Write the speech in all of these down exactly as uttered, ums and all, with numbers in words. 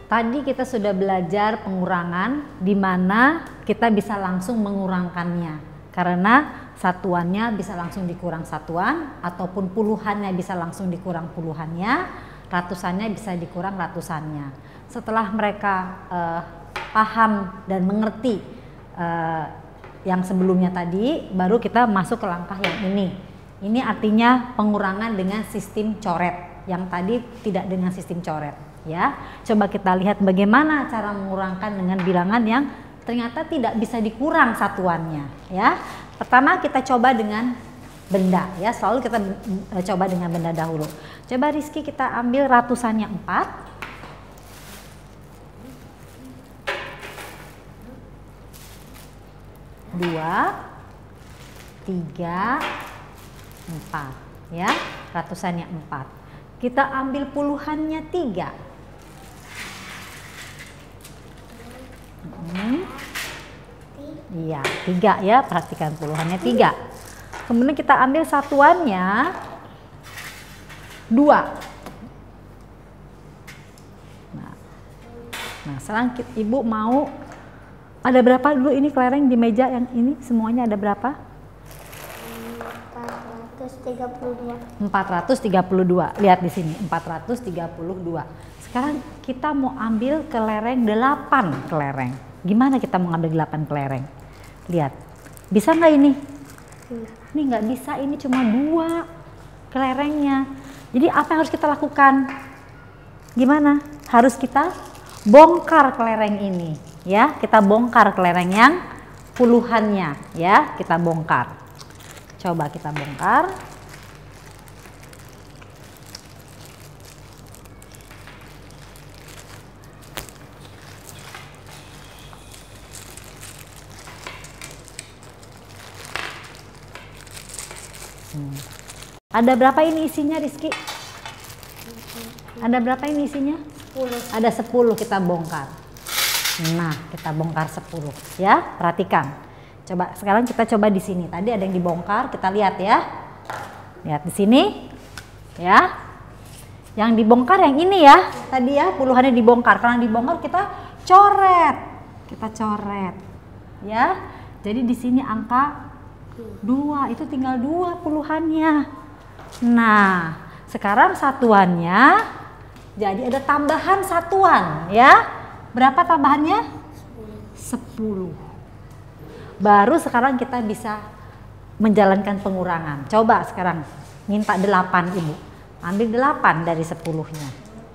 Tadi kita sudah belajar pengurangan di mana kita bisa langsung mengurangkannya. Karena satuannya bisa langsung dikurang satuan, ataupun puluhannya bisa langsung dikurang puluhannya, ratusannya bisa dikurang ratusannya. Setelah mereka eh, paham dan mengerti eh, yang sebelumnya tadi, baru kita masuk ke langkah yang ini. Ini artinya pengurangan dengan sistem coret, yang tadi tidak dengan sistem coret. Ya, coba kita lihat bagaimana cara mengurangkan dengan bilangan yang ternyata tidak bisa dikurang satuannya. Ya, pertama kita coba dengan benda. Ya, selalu kita coba dengan benda dahulu. Coba Rizky kita ambil ratusannya empat. Dua, tiga, empat. Ya, ratusannya empat. Kita ambil puluhannya tiga. Hmm. Iya, tiga ya, perhatikan puluhannya tiga. Kemudian kita ambil satuannya dua. Nah, nah sekarang kita, Ibu mau ada berapa dulu ini kelereng di meja yang ini semuanya ada berapa? empat ratus tiga puluh dua. empat ratus tiga puluh dua. Lihat di sini empat ratus tiga puluh dua. Sekarang kita mau ambil kelereng delapan kelereng. Gimana kita mau ngambil delapan kelereng? Lihat, bisa nggak ini? Ini nggak bisa, ini cuma dua kelerengnya. Jadi apa yang harus kita lakukan? Gimana? Harus kita bongkar kelereng ini, ya. Kita bongkar kelereng yang puluhannya, ya. Kita bongkar. Coba kita bongkar. Hmm. Ada berapa ini isinya, Rizky? Ada berapa ini isinya? sepuluh. Ada sepuluh, kita bongkar. Nah, kita bongkar sepuluh, ya. Perhatikan. Coba sekarang kita coba di sini. Tadi ada yang dibongkar, kita lihat ya. Lihat di sini. Ya. Yang dibongkar yang ini ya. Tadi ya, puluhannya dibongkar. Karena dibongkar kita coret. Kita coret. Ya. Jadi di sini angka dua, itu tinggal dua puluhannya. Nah, sekarang satuannya jadi ada tambahan satuan ya. Berapa tambahannya? sepuluh. Baru sekarang kita bisa menjalankan pengurangan. Coba sekarang minta delapan Ibu. Ambil delapan dari sepuluhnya.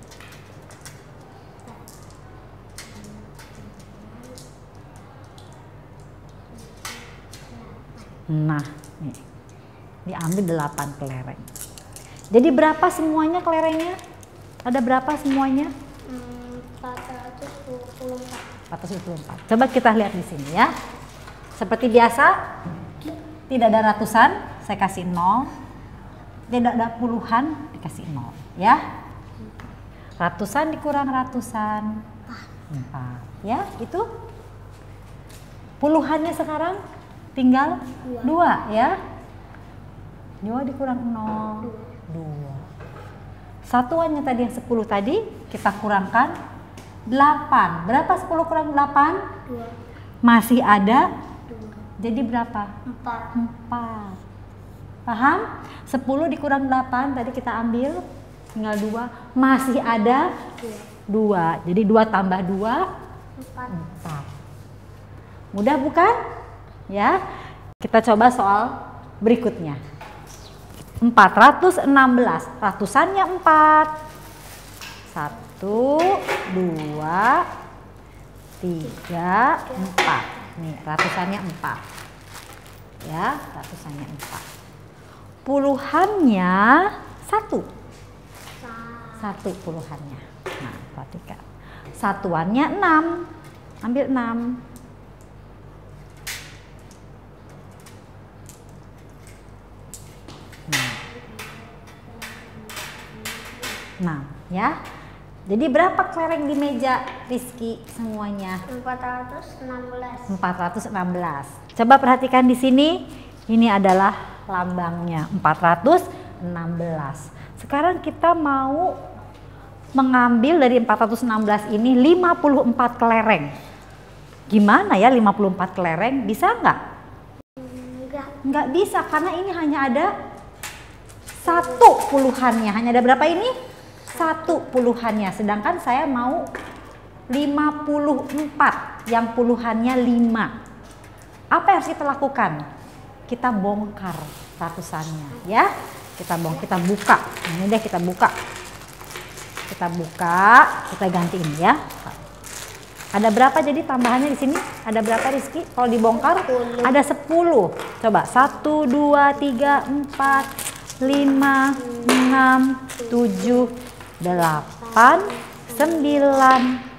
Nah, nih. Diambil delapan kelereng. Jadi berapa semuanya kelerengnya? Ada berapa semuanya? empat ratus dua puluh empat. empat ratus dua puluh empat. Coba kita lihat di sini ya. Seperti biasa, tidak ada ratusan, saya kasih nol. Tidak ada puluhan, dikasih nol, ya. Ratusan dikurang ratusan, empat, ya, itu. Puluhannya sekarang tinggal dua, ya. dua dikurang nol, dua. Satuannya tadi yang sepuluh tadi, kita kurangkan delapan. Berapa sepuluh kurang delapan? dua. Masih ada, dua. jadi berapa? empat. empat. Paham? sepuluh dikurang delapan, tadi kita ambil, tinggal dua. Masih ada dua. Jadi dua tambah dua, empat. empat. Mudah bukan? Ya, kita coba soal berikutnya. empat ratus enam belas, ratusannya empat. satu, dua, tiga, empat. Nih, ratusannya empat. Ya, ratusannya empat. Puluhannya satu. Satu puluhannya. Nah, perhatikan. Satuannya enam. Ambil enam. Nah, ya. Jadi berapa kelereng di meja Rizky semuanya? empat ratus enam belas. empat ratus enam belas. Coba perhatikan di sini. Ini adalah lambangnya empat ratus enam belas. Sekarang kita mau mengambil dari empat ratus enam belas ini lima puluh empat kelereng. Gimana ya lima puluh empat kelereng? Bisa nggak? Enggak. Nggak bisa karena ini hanya ada satu puluhannya. Hanya ada berapa ini? Satu puluhannya. Sedangkan saya mau lima puluh empat yang puluhannya lima. Apa yang harus kita lakukan? Kita bongkar ratusannya ya. Kita bong, kita buka. Ini deh kita buka. Kita buka, kita gantiin ya. Ada berapa jadi tambahannya di sini? Ada berapa Rizky? Kalau dibongkar sepuluh. ada sepuluh. Coba satu, dua, tiga, empat, lima, enam, tujuh, delapan, sembilan,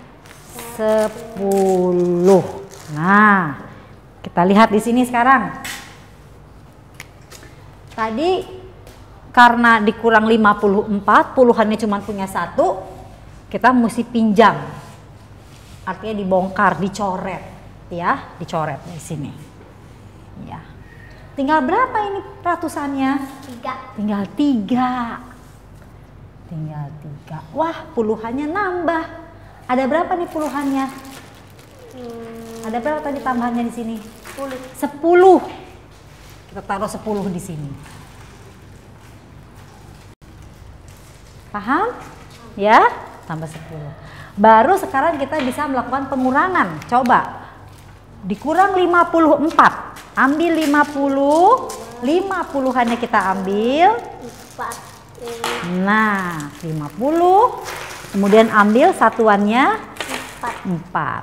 sepuluh. Nah, kita lihat di sini sekarang. Tadi karena dikurang lima puluh empat, puluhannya cuma punya satu, kita mesti pinjam. Artinya dibongkar, dicoret, ya, dicoret di sini. Ya. Tinggal berapa ini ratusannya? Tiga. Tinggal tiga. Tinggal tiga. Wah, puluhannya nambah. Ada berapa nih puluhannya? Hmm, Ada berapa tadi tambahannya di sini? sepuluh. Sepuluh. Kita taruh sepuluh di sini. Paham? Ya, tambah sepuluh. Baru sekarang kita bisa melakukan pengurangan. Coba. Dikurang lima puluh empat. Ambil lima puluh. lima puluhannya kita ambil. Empat. Lima. Nah, lima puluh. Kemudian ambil satuannya Empat. empat.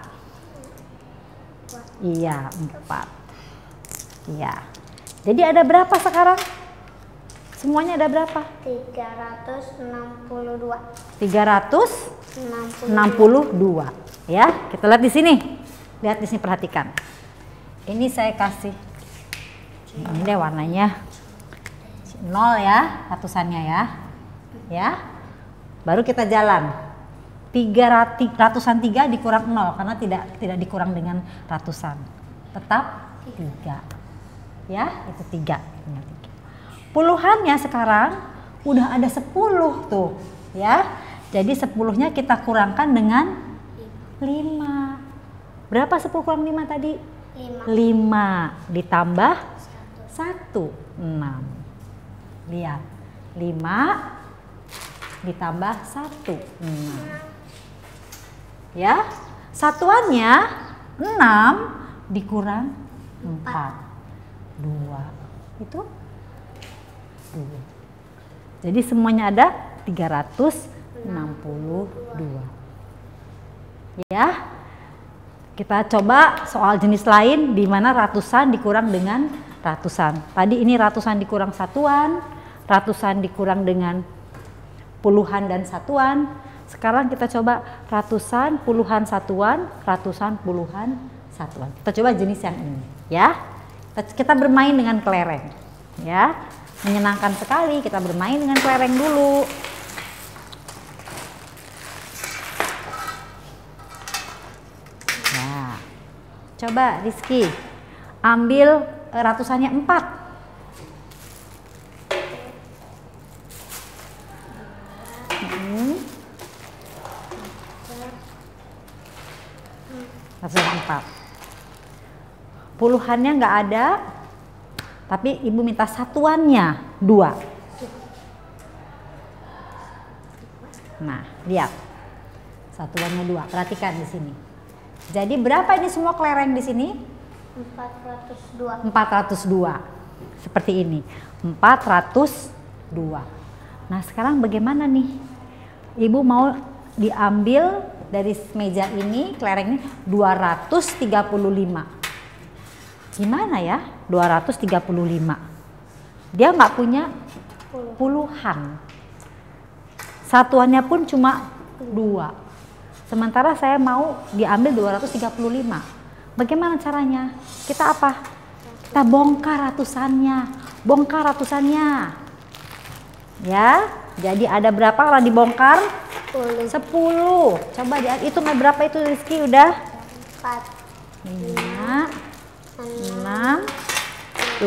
Iya, empat. Iya. Jadi ada berapa sekarang? Semuanya ada berapa? Tiga ratus enam puluh dua. tiga ratus Enam puluh. enam puluh dua. Ya, kita lihat di sini. Lihat di sini, perhatikan. Ini saya kasih. Ini deh warnanya nol ya, ratusannya ya. Ya. Baru kita jalan. Tiga ratusan tiga dikurang nol karena tidak tidak dikurang dengan ratusan. Tetap tiga. Ya, itu tiga. Puluhannya sekarang udah ada sepuluh tuh, ya. Jadi sepuluhnya kita kurangkan dengan lima. Berapa sepuluh kurang lima tadi? Lima. lima ditambah satu, enam. Lihat, lima ditambah satu, enam. Ya, satuannya enam dikurang empat, dua. Itu dua. Jadi semuanya ada tiga ratus enam puluh dua. Ya. Kita coba soal jenis lain di mana ratusan dikurang dengan ratusan. Tadi ini ratusan dikurang satuan, ratusan dikurang dengan puluhan dan satuan. Sekarang kita coba ratusan, puluhan satuan, ratusan, puluhan satuan. Kita coba jenis yang ini, ya. Kita bermain dengan kelereng, ya. Menyenangkan sekali kita bermain dengan kelereng dulu. Nah, coba Rizky ambil ratusannya empat. Hmm. Ratusan empat. Puluhannya nggak ada. Tapi ibu minta satuannya dua. Nah, lihat. Satuannya dua. Perhatikan di sini. Jadi berapa ini semua kelereng di sini? Empat ratus dua. empat ratus dua. Seperti ini. empat ratus dua. Nah, sekarang bagaimana nih? Ibu mau diambil dari meja ini, kelereng ini dua ratus tiga puluh lima. Gimana ya? dua ratus tiga puluh lima. Dia nggak punya puluhan. Satuannya pun cuma dua. Sementara saya mau diambil dua ratus tiga puluh lima. Bagaimana caranya? Kita apa? Kita bongkar ratusannya. Bongkar ratusannya. Ya, jadi ada berapa kalau dibongkar? sepuluh. Coba hitung berapa itu Rizky udah? Empat. lima, enam,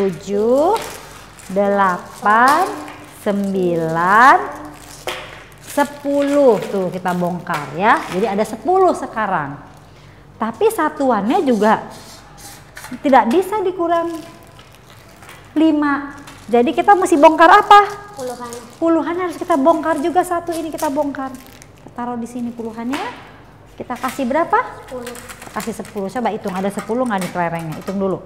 tujuh, delapan, sembilan, sepuluh. Tuh kita bongkar ya. Jadi ada sepuluh sekarang. Tapi satuannya juga tidak bisa dikurang lima. Jadi kita mesti bongkar apa? Puluhan. Puluhan harus kita bongkar juga, satu ini kita bongkar. Kita taruh di sini puluhannya. Kita kasih berapa? sepuluh. Kasih sepuluh. Coba hitung, ada sepuluh nggak di kelerengnya? Hitung dulu.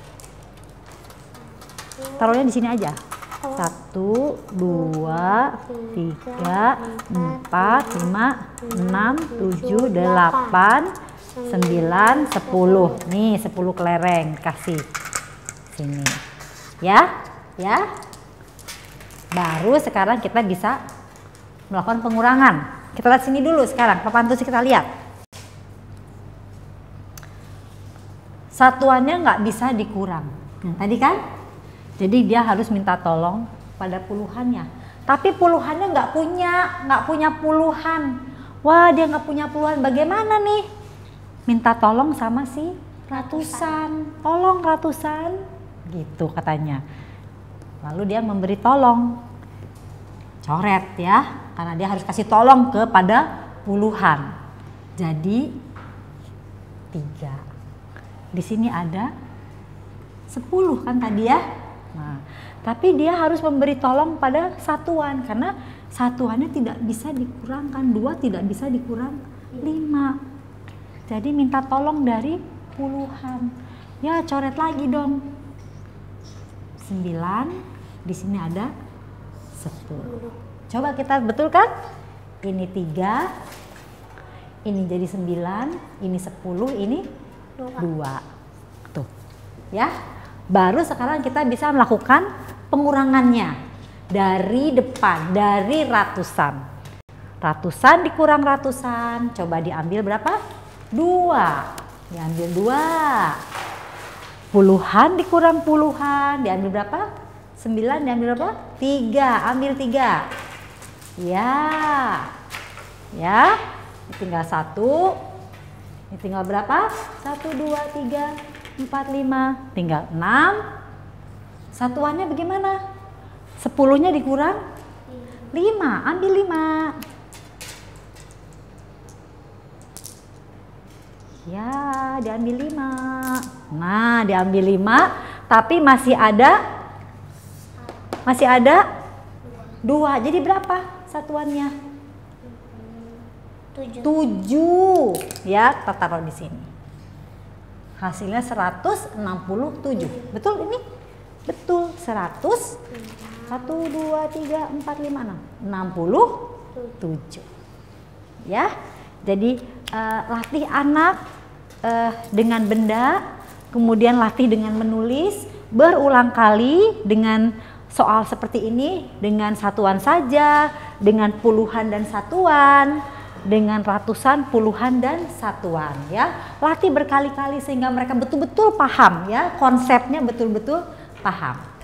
Taruhnya di sini aja. Satu, dua, tiga, empat, lima, enam, tujuh, delapan, sembilan, sepuluh. Nih sepuluh kelereng kasih sini. Ya, ya. Baru sekarang kita bisa melakukan pengurangan. Kita lihat sini dulu sekarang. Papan tulis kita lihat. Satuannya nggak bisa dikurang. Nah, tadi kan? Jadi dia harus minta tolong pada puluhannya. Tapi puluhannya nggak punya, nggak punya puluhan. Wah, dia nggak punya puluhan. Bagaimana nih? Minta tolong sama si ratusan. Tolong ratusan, gitu katanya. Lalu dia memberi tolong. Coret ya, karena dia harus kasih tolong kepada puluhan. Jadi tiga. Di sini ada sepuluh kan tadi ya. Nah, tapi dia harus memberi tolong pada satuan karena satuannya tidak bisa dikurangkan, dua tidak bisa dikurang lima. Jadi minta tolong dari puluhan. Ya coret lagi dong. sembilan, di sini ada sepuluh. Coba kita betulkan. Ini tiga, ini jadi sembilan, ini sepuluh, ini dua. Tuh. Ya. Baru sekarang kita bisa melakukan pengurangannya dari depan, dari ratusan. Ratusan dikurang ratusan, coba diambil berapa? Dua. Diambil dua. Puluhan dikurang puluhan, diambil berapa? Sembilan, diambil berapa? Tiga, ambil tiga. Ya. Ya. Tinggal satu. Ini tinggal berapa? Satu, dua, tiga. empat, lima, tinggal enam. Satuannya bagaimana? sepuluhnya dikurang lima, ambil lima. Ya, diambil lima. Nah, diambil lima, tapi masih ada masih ada dua. Jadi berapa satuannya? Tujuh. tujuh. Ya, kita taruh di sini. Hasilnya seratus enam puluh tujuh. Betul ini? Betul. seratus. satu, dua, tiga, empat, lima, enam. enam puluh tujuh. Ya. Jadi uh, latih anak uh, dengan benda, kemudian latih dengan menulis berulang kali dengan soal seperti ini, dengan satuan saja, dengan puluhan dan satuan, dengan ratusan, puluhan, dan satuan ya. Latih berkali-kali sehingga mereka betul-betul paham ya, konsepnya betul-betul paham.